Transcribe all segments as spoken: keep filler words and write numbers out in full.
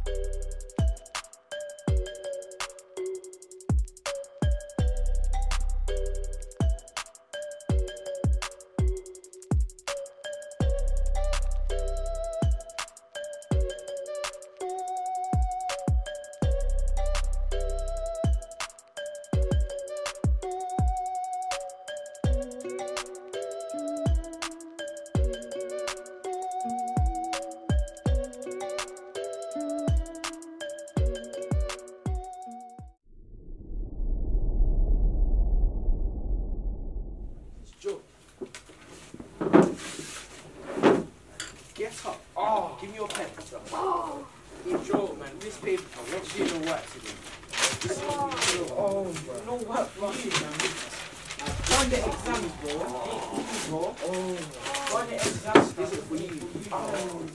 Get up. Oh, give me your pen. Oh, good job, man. This paper, what's you no work today? This is oh, bro. No work for you, man. Run the exams, bro. Bro. Oh, run the exams. This is for you. Oh.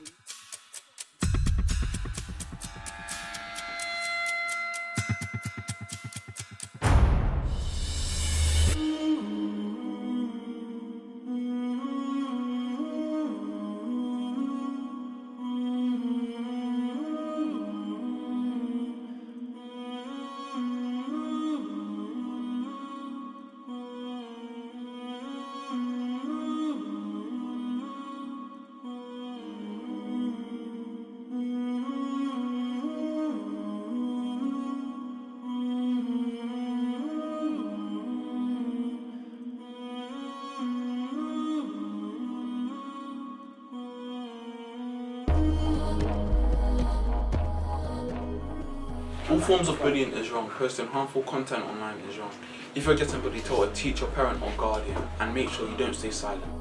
All forms of bullying is wrong. Posting harmful content online is wrong. If you're getting bullied, tell a teacher, parent or guardian, and make sure you don't stay silent.